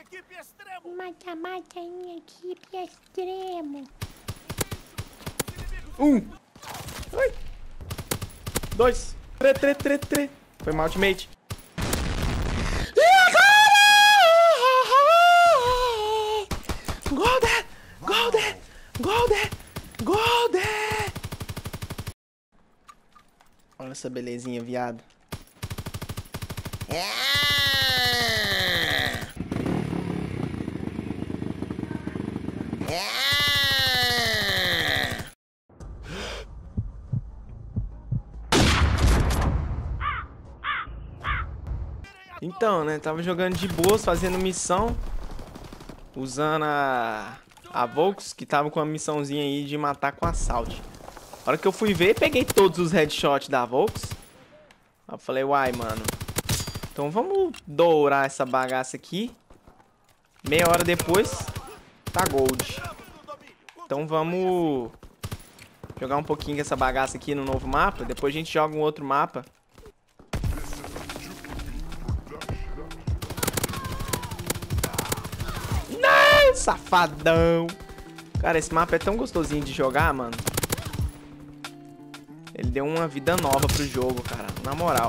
Mata-mata em equipe extremo. 1. 2. 3. Foi mal, ultimate. Golden! Olha essa belezinha, viado. Então, né, tava jogando de boas, fazendo missão, usando a Volks, que tava com uma missãozinha aí de matar com assalto. A hora que eu fui ver, peguei todos os headshots da Volks. Aí eu falei, uai, mano, então vamos dourar essa bagaça aqui. Meia hora depois, tá gold. Então vamos jogar um pouquinho dessa bagaça aqui no novo mapa. Depois a gente joga um outro mapa. Não, safadão. Cara, esse mapa é tão gostosinho de jogar, mano. Ele deu uma vida nova pro jogo, cara. Na moral.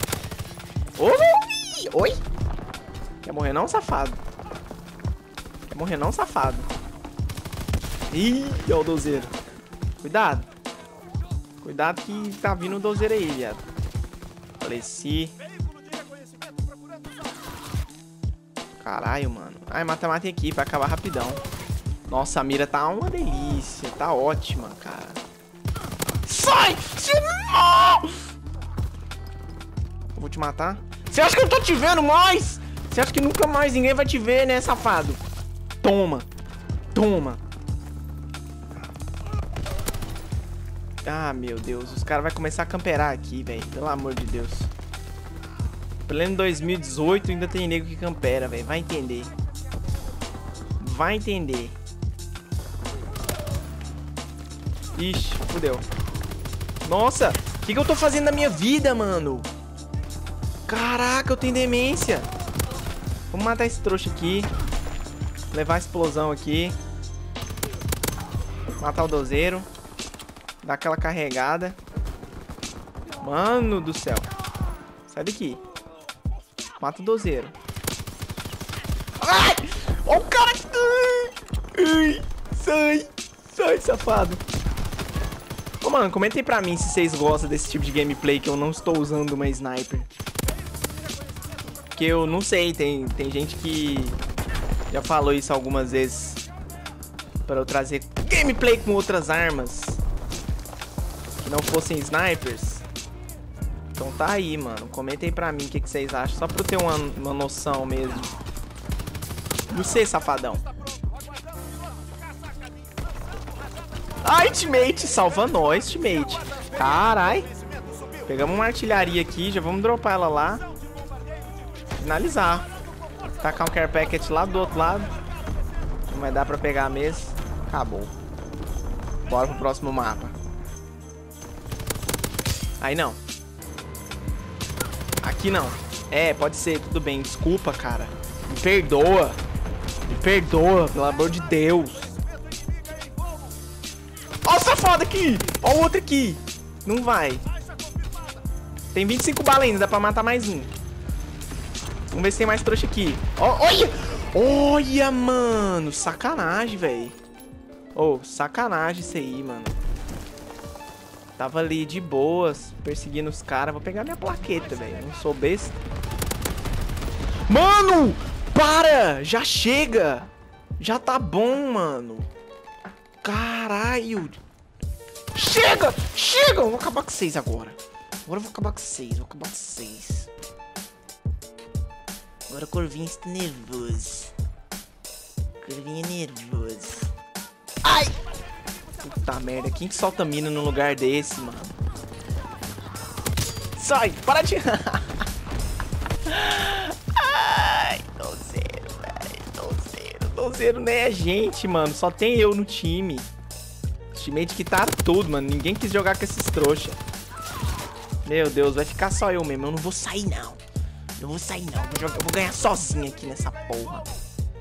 Oi? Quer morrer não, safado? Quer morrer não, safado? Ih, ó o dozeiro. Cuidado. Cuidado que tá vindo o dozeiro aí, viado. Faleci. Caralho, mano. Ai, mata-mata aqui, vai acabar rapidão. Nossa, a mira tá uma delícia. Tá ótima, cara. Sai! Eu vou te matar. Você acha que eu tô te vendo mais? Você acha que nunca mais ninguém vai te ver, né, safado? Toma. Toma. Ah, meu Deus. Os caras vão começar a camperar aqui, velho. Pelo amor de Deus. Pleno 2018 ainda tem nego que campera, velho. Vai entender. Vai entender. Ixi, fudeu. Nossa, o que eu tô fazendo na minha vida, mano? Caraca, eu tenho demência. Vamos matar esse trouxa aqui. Levar a explosão aqui. Matar o dozeiro. Dar aquela carregada. Mano do céu. Sai daqui. Mata o dozeiro. Ai! Ó o cara. Ai! Sai! Sai, safado. Ô, mano, comentem pra mim se vocês gostam desse tipo de gameplay que eu não estou usando uma sniper. Porque eu não sei, tem gente que já falou isso algumas vezes. Pra eu trazer gameplay com outras armas que não fossem snipers. Então tá aí, mano. Comentem pra mim o que vocês acham. Só pra eu ter uma noção mesmo. Você, safadão. Ai, teammate. Salva nós, teammate. Carai. Pegamos uma artilharia aqui. Já vamos dropar ela lá. Finalizar. Tacar um care packet lá do outro lado. Não vai dar pra pegar mesmo. Acabou. Bora pro próximo mapa. Aí não. Aqui não. É, pode ser, tudo bem. Desculpa, cara. Me perdoa. Me perdoa, pelo amor de Deus. Ó o safado aqui. Ó o outro aqui. Não vai. Tem 25 balas ainda, dá pra matar mais um. Vamos ver se tem mais trouxa aqui. Ó, olha! Olha, mano. Sacanagem, velho. Ô, sacanagem isso aí, mano. Tava ali de boas, perseguindo os caras. Vou pegar minha plaqueta, velho. Não sou besta. Mano! Para! Já chega! Já tá bom, mano. Caralho! Chega! Chega! Eu vou acabar com vocês agora. Agora eu vou acabar com vocês. Vou acabar com vocês. Agora o Corvinho está nervoso. Corvinho nervoso. Ai! Puta merda, quem que solta mina num lugar desse, mano? Sai, para de... Ai, dozeiro, velho, dozeiro. Dozeiro não é gente, mano, só tem eu no time. Os teammates quitaram tudo, mano, ninguém quis jogar com esses trouxa. Meu Deus, vai ficar só eu mesmo, eu não vou sair não. Não vou sair não, eu vou ganhar sozinho aqui nessa porra.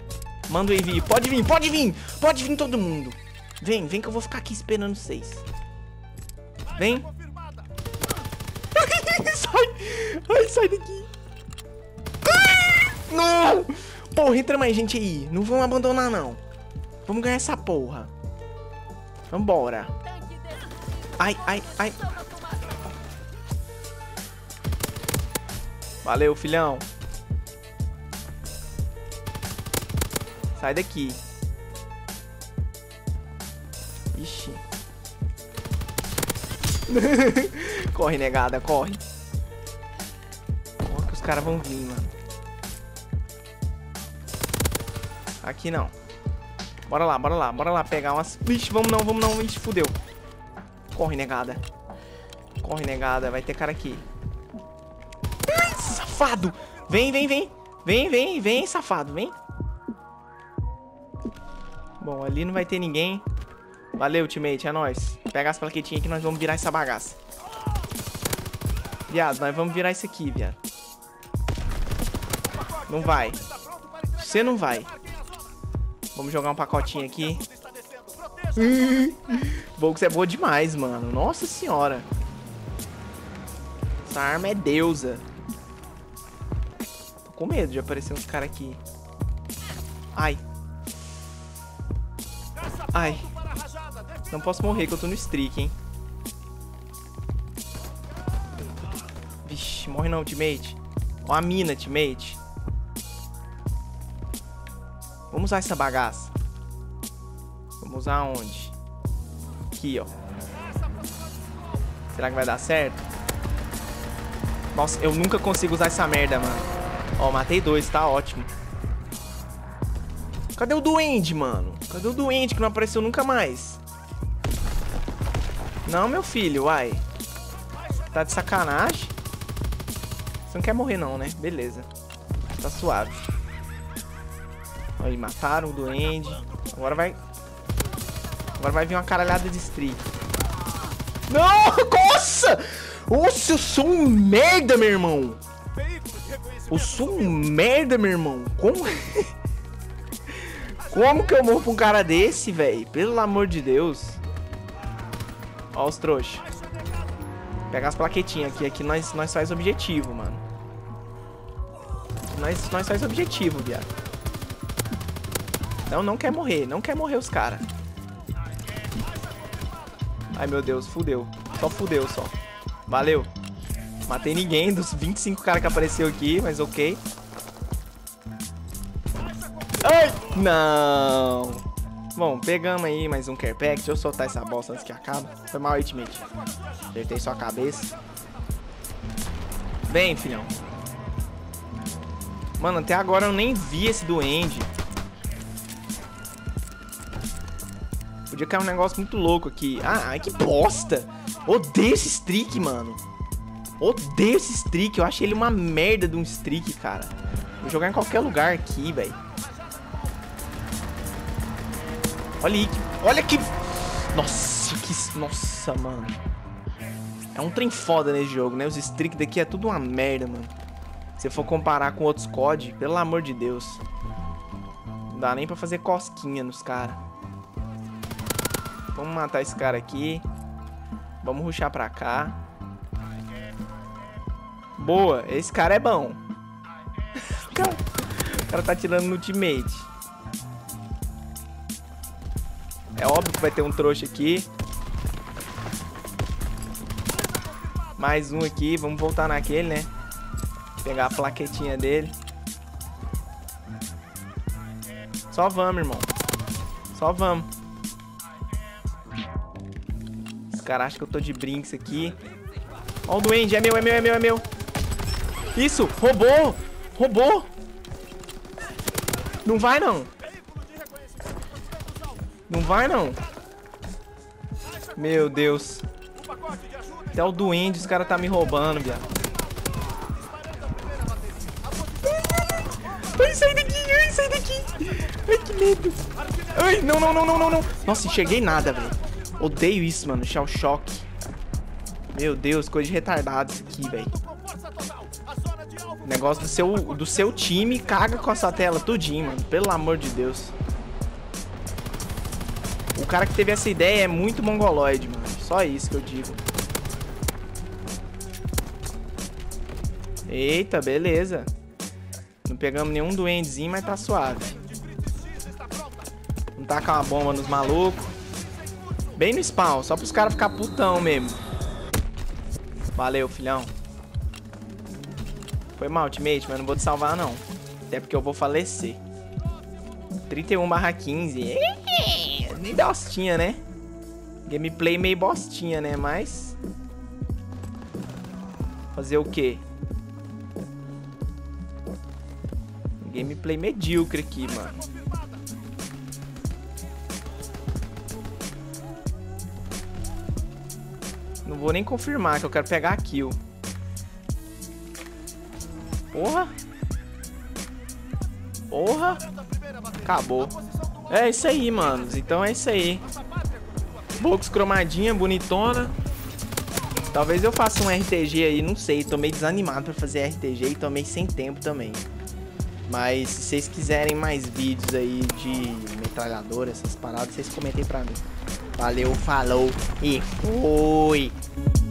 Manda o envio. Pode vir, pode vir. Pode vir todo mundo. Vem, vem que eu vou ficar aqui esperando vocês. Vem. Sai. Ai, sai daqui. Não. Porra, entra mais gente aí. Não vamos abandonar, não. Vamos ganhar essa porra. Vambora. Ai, ai, ai. Valeu, filhão. Sai daqui. Ixi. Corre, negada, corre. Corre que os caras vão vir, mano. Aqui não. Bora lá pegar umas... Ixi, vamos não, ixi, fudeu. Corre, negada. Corre, negada, vai ter cara aqui. Ai, safado. Vem, safado, vem. Bom, ali não vai ter ninguém. Valeu, teammate, é nóis. Pega as plaquetinhas que nós vamos virar essa bagaça. Viado, nós vamos virar isso aqui, viado. Não vai. Você não vai. Vamos jogar um pacotinho aqui. Volks é boa demais, mano. Nossa senhora. Essa arma é deusa. Tô com medo de aparecer uns caras aqui. Ai. Ai. Não posso morrer que eu tô no streak, hein. Vixe, morre não, teammate. Ó a mina, teammate. Vamos usar essa bagaça. Vamos usar onde? Aqui, ó. Será que vai dar certo? Nossa, eu nunca consigo usar essa merda, mano. Ó, matei 2, tá ótimo. Cadê o duende, mano? Cadê o duende que não apareceu nunca mais? Não, meu filho, uai. Tá de sacanagem? Você não quer morrer não, né? Beleza. Tá suave. Aí, mataram o duende. Agora vai vir uma caralhada de streak. Não! Nossa! Nossa, eu sou um merda, meu irmão. Eu sou um merda, meu irmão. Como... Como que eu morro pra um cara desse, velho? Pelo amor de Deus. Ó os trouxas. Pegar as plaquetinhas aqui. Aqui nós faz objetivo, mano. Nós faz objetivo, viado. Não quer morrer. Não quer morrer os caras. Ai, meu Deus. Fudeu. Só fudeu, só. Valeu. Matei ninguém dos 25 caras que apareceu aqui, mas ok. Ai! Não! Bom, pegamos aí mais um care pack. Deixa eu soltar essa bosta antes que acabe. Foi mal, ultimate. Acertei sua cabeça. Vem, filhão. Mano, até agora eu nem vi esse duende. Podia cair um negócio muito louco aqui. Ah, que bosta! Odeio esse streak, mano. Odeio esse streak. Eu achei ele uma merda de um streak, cara. Vou jogar em qualquer lugar aqui, velho. Olha aí. Olha que... Nossa, que... Nossa, mano. É um trem foda nesse jogo, né? Os streaks daqui é tudo uma merda, mano. Se for comparar com outros COD, pelo amor de Deus. Não dá nem pra fazer cosquinha nos caras. Vamos matar esse cara aqui. Vamos rushar pra cá. Boa, esse cara é bom. O cara tá tirando no teammate. É óbvio que vai ter um trouxa aqui. Mais um aqui, vamos voltar naquele, né? Pegar a plaquetinha dele. Só vamos, irmão. Só vamos. Esse cara acha que eu tô de brinks aqui. Ó o duende, é meu. Isso, roubou. Roubou. Não vai, não. Não vai, não. Meu Deus. Até o duende, os caras tá me roubando, viado. Ai, sai daqui. Ai, que medo. Ai, não. Nossa, enxerguei nada, velho. Odeio isso, mano. Shell Shock. Meu Deus, coisa de retardado isso aqui, velho. O negócio do seu time caga com a sua tela tudinho, mano. Pelo amor de Deus. O cara que teve essa ideia é muito mongoloide, mano. Só isso que eu digo. Eita, beleza. Não pegamos nenhum duendezinho, mas tá suave. Vamos tacar uma bomba nos malucos. Bem no spawn, só pros caras ficar putão mesmo. Valeu, filhão. Foi mal, ultimate, mas não vou te salvar, não. Até porque eu vou falecer. 31/15. Nem bostinha, né? Gameplay meio bostinha, né? Mas... fazer o quê? Gameplay medíocre aqui, mano. Não vou nem confirmar, que eu quero pegar a kill. Porra. Porra. Acabou. É isso aí, manos. Então é isso aí. Box cromadinha, bonitona. Talvez eu faça um RTG aí, não sei. Tô meio desanimado pra fazer RTG e tô meio sem tempo também. Mas se vocês quiserem mais vídeos aí de metralhadora, essas paradas, vocês comentem pra mim. Valeu, falou e fui!